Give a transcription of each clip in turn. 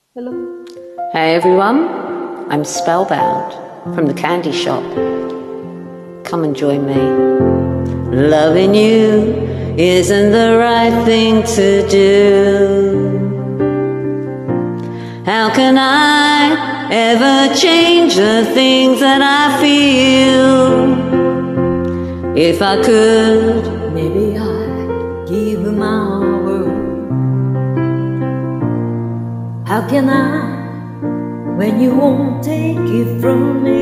Hello. Hey everyone, I'm Spellbound from the Candy Shop. Come and join me. Loving you isn't the right thing to do. How can I ever change the things that I feel? If I could, Maybe I'd give my word. How can I when you won't take it from me?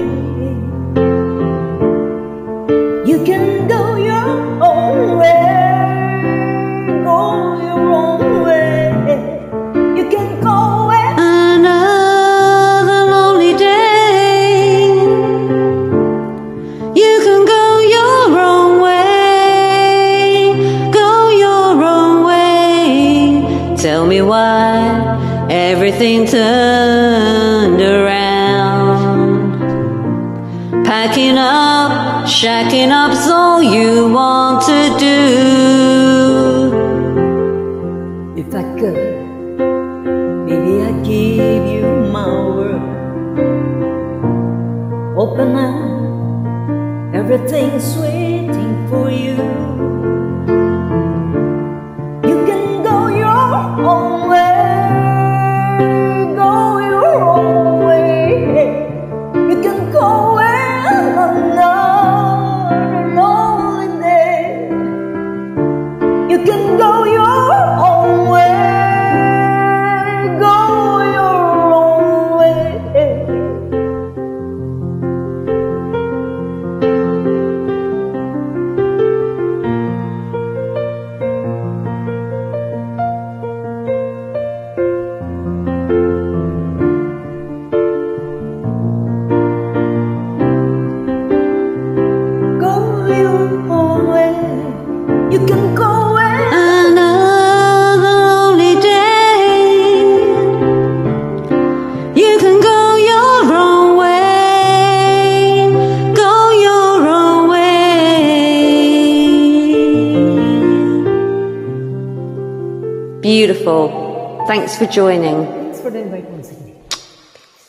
You can go your own way, go your own way. You can go away. Another lonely day. You can go your own way, go your own way. Tell me why everything turned around. Packing up, shacking up's all you want to do. If I could, maybe I'd give you my word. Open up, everything's waiting for you. You can go your own way, go your own way. You can go where another lonely day. You can go your own way, go your own way. Go your own way. You can go where Another lonely day. You can go your own way, go your own way. Beautiful. Thanks for joining. Thanks for the invite once again.